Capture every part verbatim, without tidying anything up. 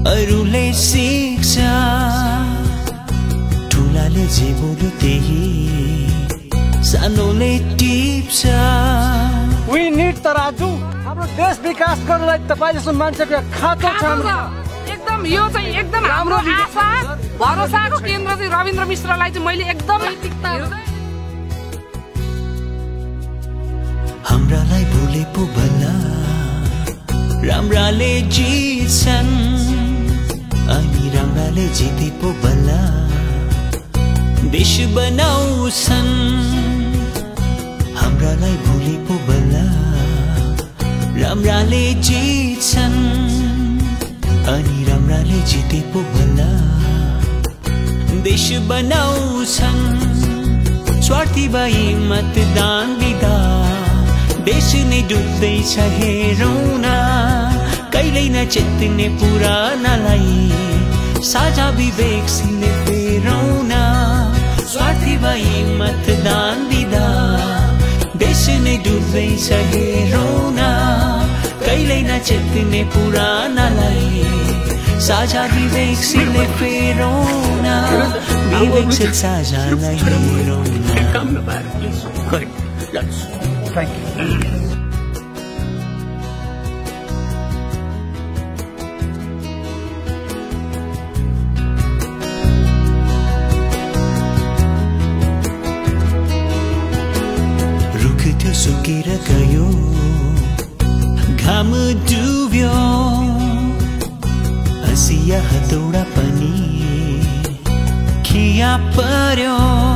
अरूले सिक्छ ठुलाले जे बोल्यो त्यही सानोले टिप्छ We need तराजु हाम्रो देश विकास गर्नलाई तपाई जस्तो मान्छेको खाँचो छ एकदम यो चाहिँ एकदम हाम्रो आशा भरोसाको केन्द्र चाहिँ रविन्द्र मिश्रलाई चाहिँ मैले एकदम हाम्रालाई भुले पो भला राम्राले जित्छन् अनि राम्राले जिते पो भला देश बनाउँछन् हाम्रालाई भुले पो भला राम्राले जित्छन् अनि राम्राले जिते पो भला देश बनाउँछन् स्वार्थी भई मतदान दिँदा देश नै डुब्दैछ हेरौँ न कहिल्यै नचेत्ने पुरानालाई साझा विवेकशील फेरौँ न स्वार्थी भई मतदान दिँदा देश नै डुब्दैछ हेरौँ न कहिल्यै नचेत्ने पुरानालाई साझा विवेकशील फेरौँ न विवेकशील साझालाई हेरौँ न Thank you. रुख थियो सुकेर गयो घाम डुब्यो हँसिया हतौडा पनि खिया पर्यो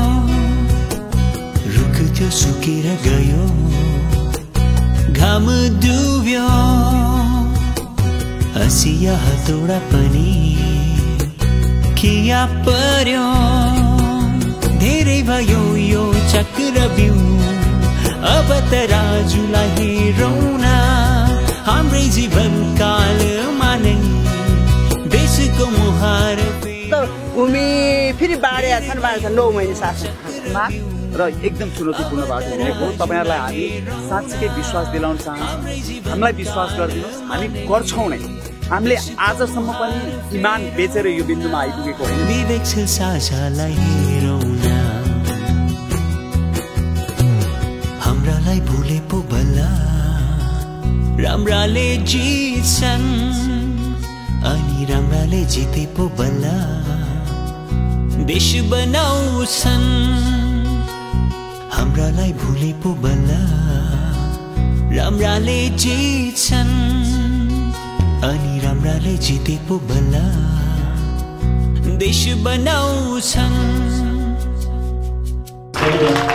रुख थियो सुकेर गयो घाम डुब्यो हँसिया हतौडा पनि खिया पर्यो धेरै भयो यो चक्रव्यूह अब तराजुलाई हेरौँ न हाम्रै जीवन कालमा नै देशको मुहार उमी फेरि बाढे छन् बाढे नौ महिने शासनमा र एकदम चुनौतीपूर्ण बाटो हिँडेको तपाईहरुलाई हामी साँच्चै विश्वास दिलाउन चाहन्छौँ हामीलाई विश्वास गरिदिनुहोस् हामी गर्छौँ नै हामीले आजसम्म पनि इमान बेचेर यो बिन्दुमा आइपुगेको होइन विवेकशील साझालाई हेरौँ न हाम्रालाई भुले पो भला राम्राले जित्छन् अनि राम्राले जिते पो भला देश बनाउँछन् हाम्रालाई भुले पो भला राम्राले जित्छन् अनि राम्राले जिते पो भला देश बनाउँछन्